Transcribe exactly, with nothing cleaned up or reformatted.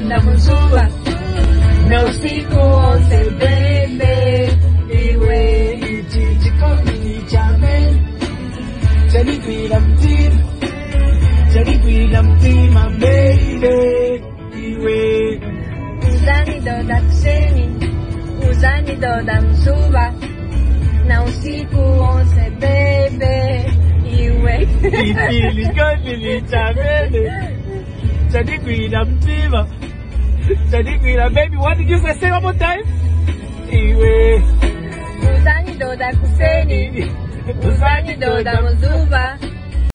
kukonda muzuva na usiku wonse baby, iwe ichi chikondi chame chanigwira mtima, chanigwira mtima baby, iwe uzanidoda kuseni, uzanidoda muzuva na usiku wonse baby, iwe ichi chikondi chame chanigwira mtima, chanigwira baby. What did you say? Say one more time. Iwe uzanidoda kuseni, uzanidoda muzuva